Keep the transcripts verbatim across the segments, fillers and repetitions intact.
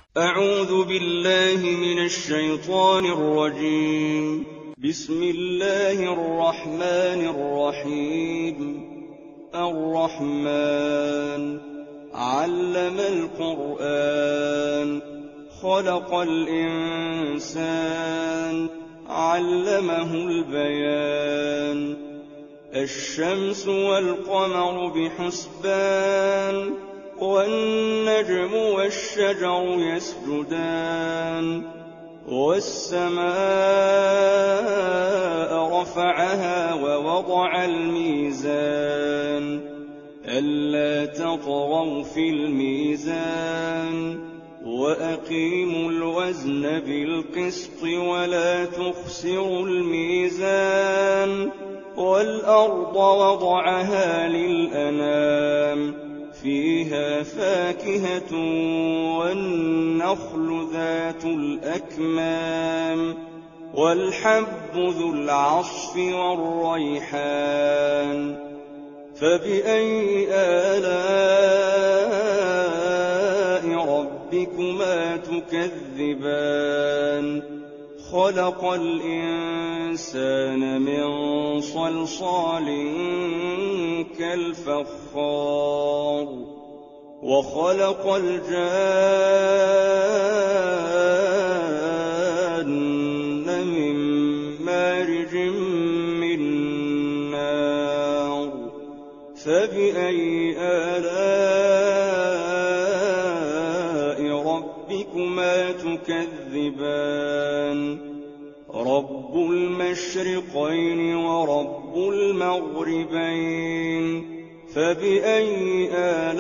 أعوذ بالله من الشيطان الرجيم. بسم الله الرحمن الرحيم. الرحمن علم القرآن خلق الإنسان علمه البيان. الشمس والقمر بحسبان والنجم والشجر يسجدان. والسماء رفعها ووضع الميزان ألا تطغوا في الميزان وأقيموا الوزن بالقسط ولا تخسروا الميزان. والأرض وضعها للأنام فيها فاكهة والنخل ذات الأكمام والحب ذو العصف والريحان. فبأي آلاء ربكما تكذبان؟ خلق الإنسان من صلصال كالفخار وخلق الجان من مارج من نار. فبأي آلاء ربكما تكذبان؟ رب المشرقين ورب المغربين. فبأي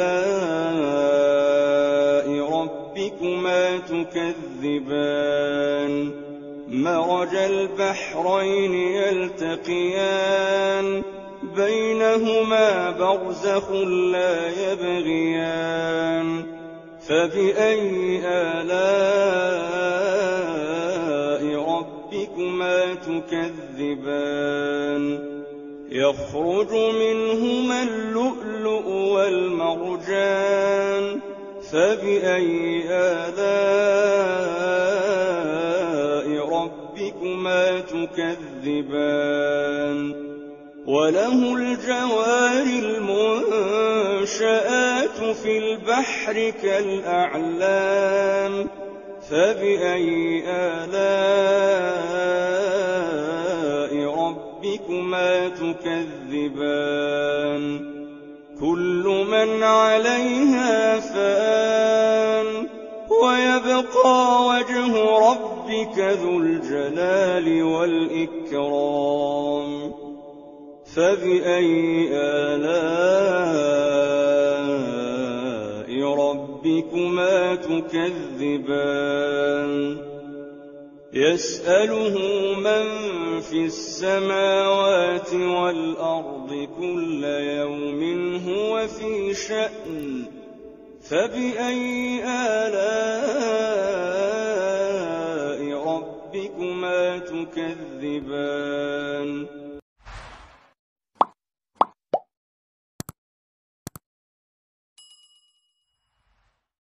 آلاء ربكما تكذبان؟ مرج البحرين يلتقيان بينهما برزخ لا يبغيان. فبأي آلاء ربكما تكذبان؟ يخرج منهما اللؤلؤ والمرجان. فبأي آلاء ربكما تكذبان؟ وله الجوار المنشآت في البحر كالأعلام. فبأي آلاء ربكما تكذبان؟ كل من عليها فان ويبقى وجه ربك ذو الجلال والإكرام. فبأي آلاء ربكما تكذبان؟ يسأله من في السماوات والأرض كل يوم هو في شأن. فبأي آلاء ربكما تكذبان؟